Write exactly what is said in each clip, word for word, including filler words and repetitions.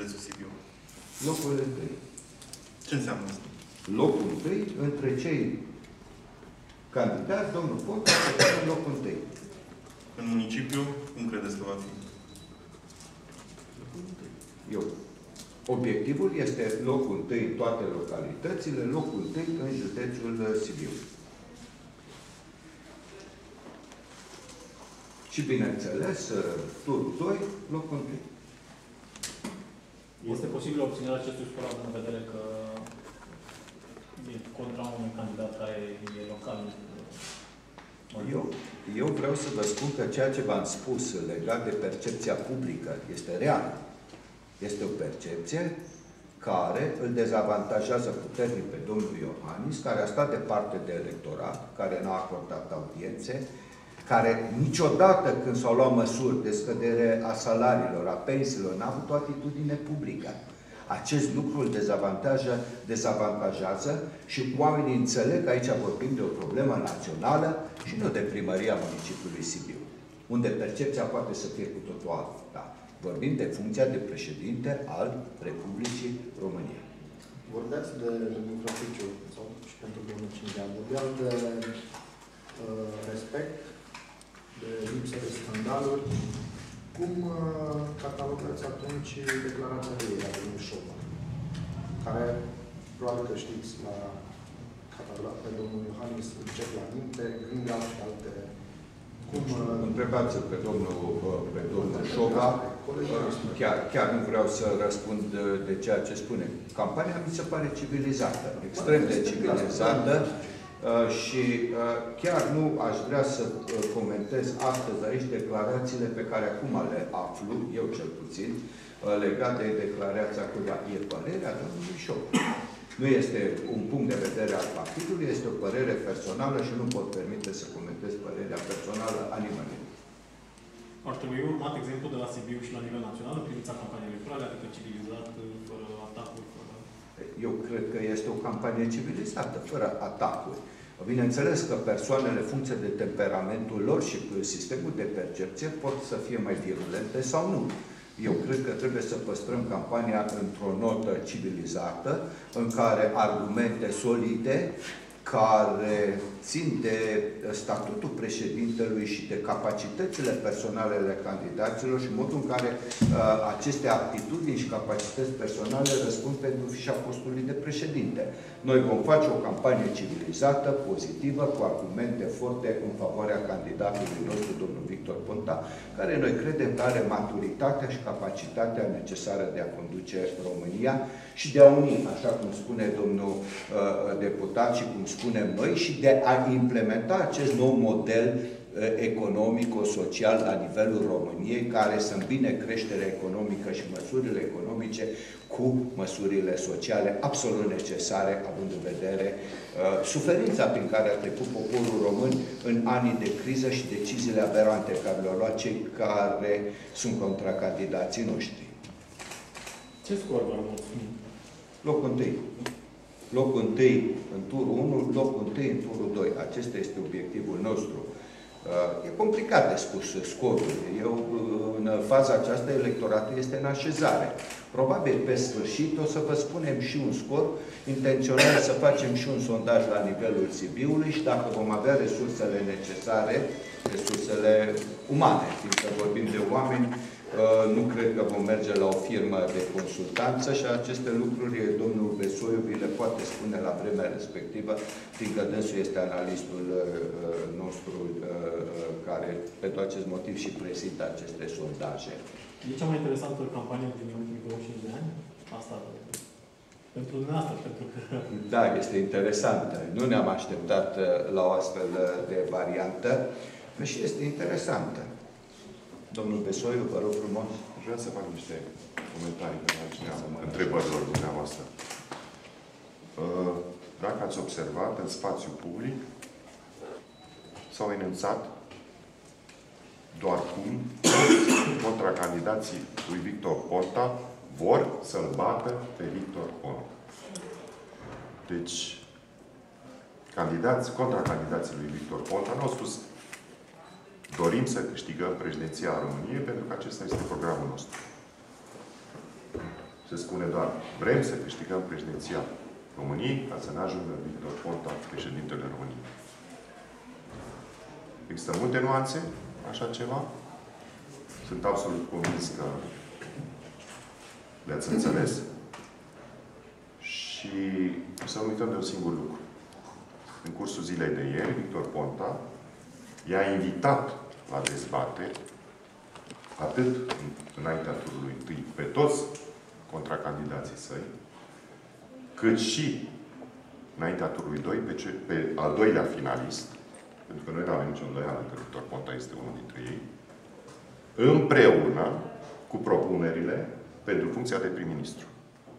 județul Sibiu? Locul întâi. Ce înseamnă asta? Locul întâi între cei candidați, domnul Ponta, în locul întâi. În municipiu, cum credeți că va fi? Eu. Obiectivul este locul întâi în toate localitățile, locul întâi în județul Sibiu. Și, bineînțeles, turul doi, locul întâi. Este posibil obținerea acestui scor, având în vedere că e contra unui candidat care e local? Eu, eu vreau să vă spun că ceea ce v-am spus legat de percepția publică este real. Este o percepție care îl dezavantajează puternic pe domnul Iohannis, care a stat departe de electorat, care n-a acordat audiențe, care niciodată când s-au luat măsuri de scădere a salariilor, a pensiilor, n-a avut o atitudine publică. Acest lucru îl dezavantajează și oamenii înțeleg că aici vorbim de o problemă națională și nu de primăria municipiului Sibiu, unde percepția poate să fie cu totul alta. Vorbim de funcția de președinte al Republicii România. Vorbeați de infrastructură, sau și pentru domnul Cindean, vorbeam de uh, respect, de lipsă de scandaluri. Cum uh, catalogați atunci declarația de ieri a domnului Șova, care, probabil că știți, la catalogat pe domnul Iohannis, încep la minte, Gringa și alte. Cum, uh, Întrebați-l pe domnul, pe domnul Șova. Chiar, chiar nu vreau să răspund de, de ceea ce spune. Campania mi se pare civilizată, extrem de civilizată. Uh, și uh, chiar nu aș vrea să uh, comentez astăzi aici declarațiile pe care acum le aflu, eu cel puțin, uh, legate de declarația cuiva. E părerea domnului Șova. Nu este un punct de vedere al partidului, este o părere personală și nu pot permite să comentez părerea personală a nimănui. Ar trebui urmat exemplu de la Sibiu și la nivel național în privința campaniei electorale, adică civilizat, fără atacuri, fără... Eu cred că este o campanie civilizată, fără atacuri. Bineînțeles că persoanele, în funcție de temperamentul lor și sistemul de percepție, pot să fie mai virulente sau nu. Eu cred că trebuie să păstrăm campania într-o notă civilizată, în care argumente solide, care țin de statutul președintelui și de capacitățile personale ale candidaților și modul în care uh, aceste aptitudini și capacități personale răspund pentru fișa postului de președinte. Noi vom face o campanie civilizată, pozitivă, cu argumente forte în favoarea candidatului nostru, domnul Victor Ponta, care noi credem că are maturitatea și capacitatea necesară de a conduce România și de a uni, așa cum spune domnul uh, deputat și cum spunem noi, și de a implementa acest nou model economico-social la nivelul României, care să îmbine creșterea economică și măsurile economice cu măsurile sociale absolut necesare, având în vedere uh, suferința prin care a trecut poporul român în anii de criză și deciziile aberante care le-au luat cei care sunt contracandidații noștri. Ce scor vă mulțumim? Locul întâi. Locul întâi în turul unu, locul întâi în turul doi. Acesta este obiectivul nostru. E complicat de spus scorul. Eu, în faza aceasta, electoratul este în așezare. Probabil, pe sfârșit, o să vă spunem și un scor. Intenționăm să facem și un sondaj la nivelul Sibiului și dacă vom avea resursele necesare, resursele umane, fiindcă vorbim de oameni, nu cred că vom merge la o firmă de consultanță și aceste lucruri domnul Besoiu vi le poate spune la vremea respectivă, fiindcă dânsul este analistul nostru care, pentru acest motiv, și prezintă aceste sondaje. E cea mai interesantă campanie din ultimii douăzeci și cinci de ani? Asta pentru dumneavoastră, pentru că... Da, este interesantă. Nu ne-am așteptat la o astfel de variantă și este interesantă. Domnul Besoiu, vă rog frumos. Vreau să fac niște comentarii pe marginea întrebărilor dumneavoastră. Dacă ați observat, în spațiu public s-au enunțat doar cum contracandidații lui Victor Ponta vor să-l bată pe Victor Ponta. Deci, candidați, contracandidații lui Victor Ponta nu au spus dorim să câștigăm președinția României pentru că acesta este programul nostru. Se spune doar, vrem să câștigăm președinția României ca să ne ajungă Victor Ponta, președintele României. Există multe nuanțe, așa ceva. Sunt absolut convins că le-ați înțeles. Și să nu uităm de un singur lucru. În cursul zilei de ieri, Victor Ponta i-a invitat la dezbateri, atât înaintea turului întâi, pe toți contracandidații săi, cât și înaintea turului doi, pe, ce, pe al doilea finalist, pentru că noi nu avem nicio îndoială că Victor Ponta este unul dintre ei, împreună cu propunerile pentru funcția de prim-ministru.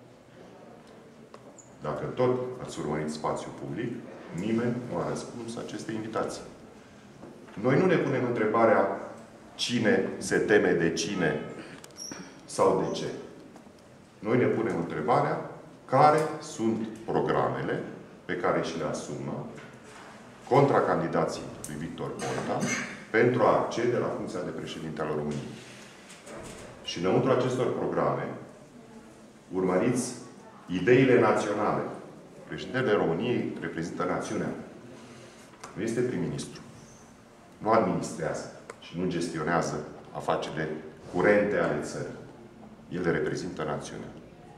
Dacă tot ați urmărit spațiul public, nimeni nu a răspuns aceste invitații. Noi nu ne punem întrebarea cine se teme de cine sau de ce. Noi ne punem întrebarea care sunt programele pe care și le asumă contracandidații lui Victor Ponta pentru a accede la funcția de președinte al României. Și înăuntru acestor programe urmăriți ideile naționale. Președintele României reprezintă națiunea. Nu este prim-ministru. Nu administrează și nu gestionează afacerile curente ale țării. El le reprezintă națiunea.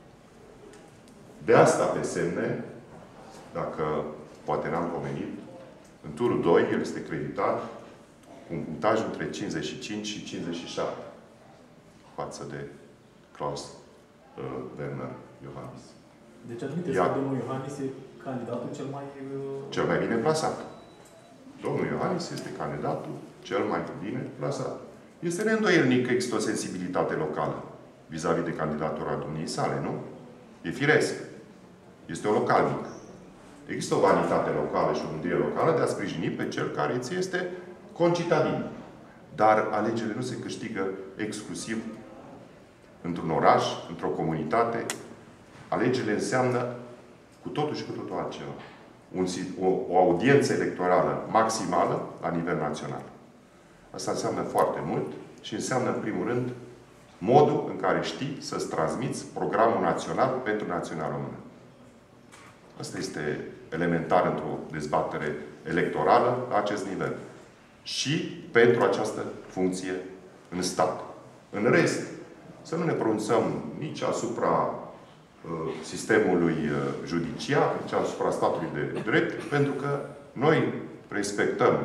De asta, pe semne, dacă poate n-am pomenit, în turul doi, el este creditat cu un punctaj între cincizeci și cinci și cincizeci și șapte față de Klaus uh, Werner Iohannis. Deci admiteți Ia. că domnul Iohannis e candidatul cel mai... Uh... Cel mai bine plasat. Domnul Iohannis este candidatul cel mai bine plasat. Este neîndoielnic că există o sensibilitate locală vis-a-vis de candidatura domniei sale, nu? E firesc. Este o localnică. Există o vanitate locală și o mândrie locală de a sprijini pe cel care îți este concitadin. Dar alegerile nu se câștigă exclusiv într-un oraș, într-o comunitate. Alegerile înseamnă cu totul și cu totul altceva. Un, o, o audiență electorală maximală la nivel național. Asta înseamnă foarte mult și înseamnă, în primul rând, modul în care știi să-ți transmiți programul național pentru națiunea română. Asta este elementar într-o dezbatere electorală la acest nivel. Și pentru această funcție în stat. În rest, să nu ne pronunțăm nici asupra uh, sistemului uh, judiciar, nici asupra statului de drept, pentru că noi respectăm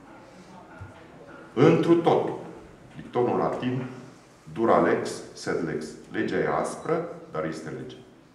întru totul dictonul latin dura lex, sed lex. Legea e aspră, dar este lege.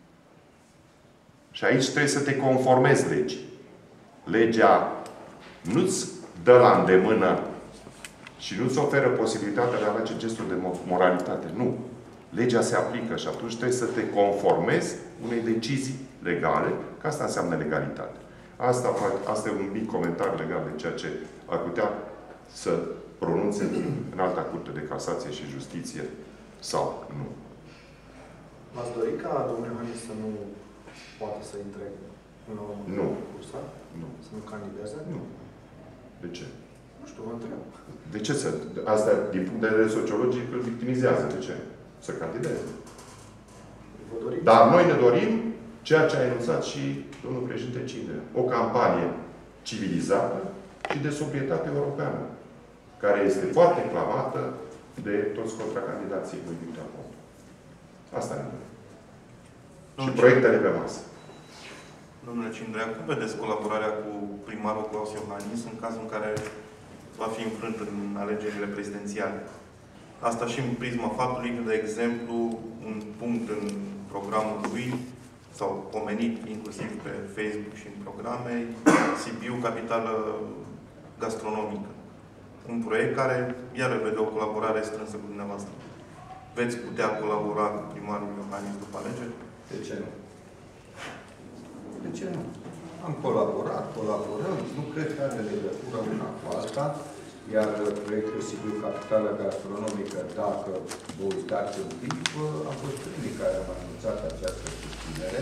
Și aici trebuie să te conformezi legii. Legea nu-ți dă la îndemână și nu-ți oferă posibilitatea de a face gesturi de moralitate. Nu. Legea se aplică și atunci trebuie să te conformezi unei decizii legale, că asta înseamnă legalitate. Asta, asta e un mic comentariu legat de ceea ce ar putea să pronunțe în alta curte de casație și justiție sau nu. V-ați dorit ca domnul Iohannis să nu poată să intre în la urmă Nu. cursa? Nu. Să nu candideze? Nu. De ce? Nu știu, vă întreb. De ce să... Asta, din punct de vedere sociologic, îl victimizează. De ce? Să candideze. Vă doriți? Dar noi ne dorim ceea ce a enunțat și domnul președinte Cindea. O campanie civilizată și de sobrietate europeană, care este foarte clamată de toți contracandidații lui Victor Ponta. Asta ne dorim. Și proiectele pe masă. Domnule Cindrea, cum vedeți colaborarea cu primarul Klaus Iohannis în cazul în care va fi înfrânt în alegerile prezidențiale? Asta și în prisma faptului că, de exemplu, un punct în programul lui, sau pomenit inclusiv pe Facebook și în programe, Sibiu, capitală gastronomică. Un proiect care, iar vede o colaborare strânsă cu dumneavoastră. Veți putea colabora cu primarul Iohannis după alegeri? De ce nu? De ce nu? Am colaborat, colaborăm, nu cred că are legătură una cu alta, iar proiectul Sibiu Capitală Gastronomică, dacă vă uitați un pic, am fost primii care am anunțat această susținere.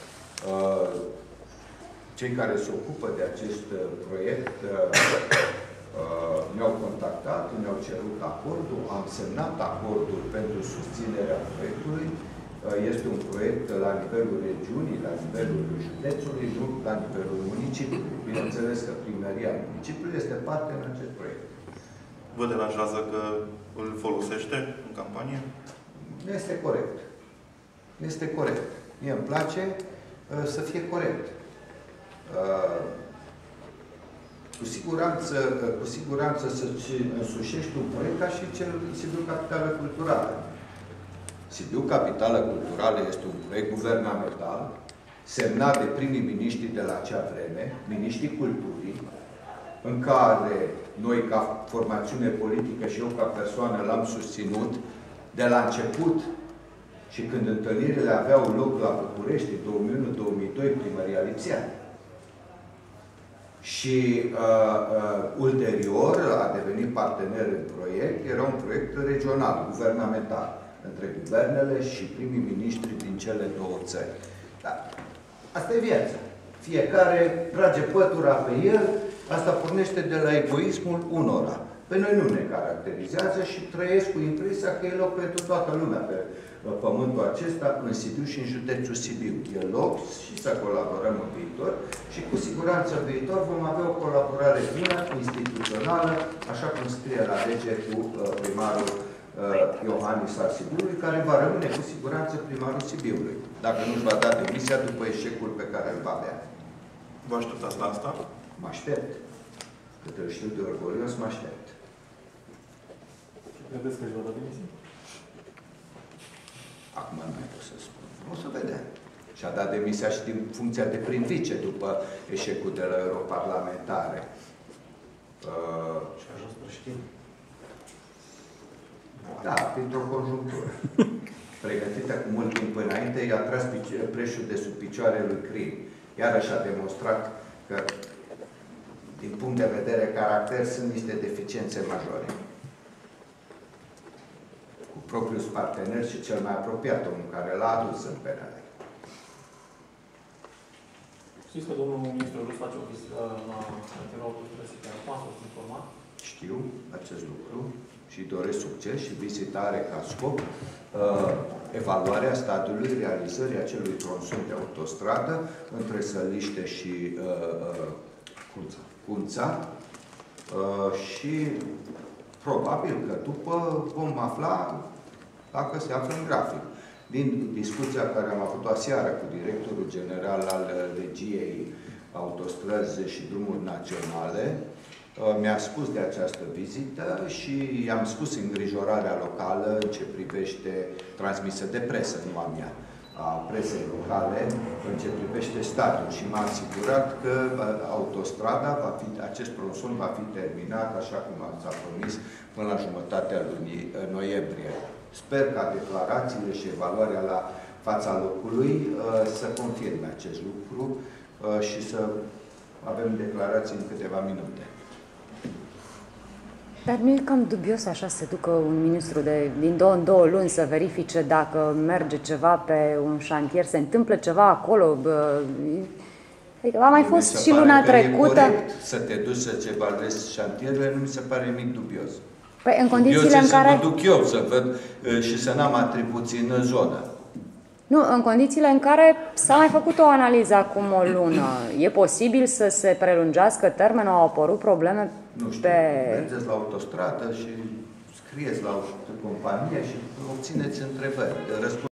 Cei care se ocupă de acest proiect mi-au contactat, mi-au cerut acordul, am semnat acordul pentru susținerea proiectului, Este un proiect la nivelul regiunii, la nivelul județului, nu la nivelul municipiului. Bineînțeles că primăria municipiului este parte în acest proiect. Vă deranjează că îl folosește în campanie? Nu este corect. Este corect. Mie îmi place uh, să fie corect. Uh, cu siguranță, uh, cu siguranță să-ți însușești un proiect ca și cel Sibiu Capitală Culturală. Sibiu Capitală Culturală este un proiect guvernamental semnat de primii miniștri de la acea vreme, miniștrii culturii, în care noi, ca formațiune politică și eu, ca persoană, l-am susținut de la început și când întâlnirile aveau loc la București, în două mii unu două mii doi, primăria Lipțean. Și uh, uh, ulterior a devenit partener în proiect, era un proiect regional, guvernamental, între guvernele și primii miniștri din cele două țări. Da. Asta e viața. Fiecare trage pătura pe el, asta pornește de la egoismul unora. Pe noi nu ne caracterizează și trăiesc cu impresia că e loc pentru toată lumea pe pământul acesta, în Sibiu și în județul Sibiu. E loc și să colaborăm în viitor și cu siguranță în viitor vom avea o colaborare bună, instituțională, așa cum scrie la lege cu primarul Iohannis al Sibiului, care va rămâne cu siguranță primarul Sibiului, dacă nu-și va da demisia după eșecul pe care îl va avea. Vă așteptați la asta? Mă aștept. Cât îl știu de orgolios, mă aștept. Credeți că își va da demisia? Acum nu mai pot să spun. O să vedem. Și-a dat demisia și din funcția de prim-vice după eșecul de la europarlamentare. Uh, Și a ajuns președinte. Da, printr-o conjunctură. Pregătită cu mult timp înainte, i-a tras preșul de sub picioare lui Crin. Iarăși a demonstrat că, din punct de vedere caracter, sunt niște deficiențe majore. Cu propriul partener și cel mai apropiat, omul care l-a adus în P N L. Știți că domnul ministru Rus face o vizită la Ministerul Autorității care a fost informat? Știu acest lucru și doresc succes și vizita are ca scop uh, evaluarea stadiului realizării acelui tronson de autostradă între Săliște și uh, Cunța, Cunța uh, și probabil că după vom afla dacă se află în grafic. Din discuția care am avut-o aseară cu directorul general al Regiei Autostrăzi și Drumuri Naționale, mi-a spus de această vizită și i-am spus îngrijorarea locală în ce privește transmisă de presă, nu a mea, a presei locale, în ce privește stadiul și m-a asigurat că autostrada, va fi, acest tronson va fi terminat, așa cum s-a promis, până la jumătatea lunii noiembrie. Sper ca declarațiile și evaluarea la fața locului să confirme acest lucru și să avem declarații în câteva minute. Dar nu e cam dubios așa să ducă un ministru de, din două în două luni să verifice dacă merge ceva pe un șantier, se întâmplă ceva acolo? Adică a mai nu fost și luna trecută. Să te duci să-ți evaluezi șantierele, nu mi se pare nimic dubios. Păi în condițiile în care... să mă duc eu să văd și să n-am atribuții în zonă. Nu, în condițiile în care s-a mai făcut o analiză acum o lună. E posibil să se prelungească termenul? Au apărut probleme? Nu știu, pe... mergeți la autostradă și scrieți la o companie și obțineți întrebări.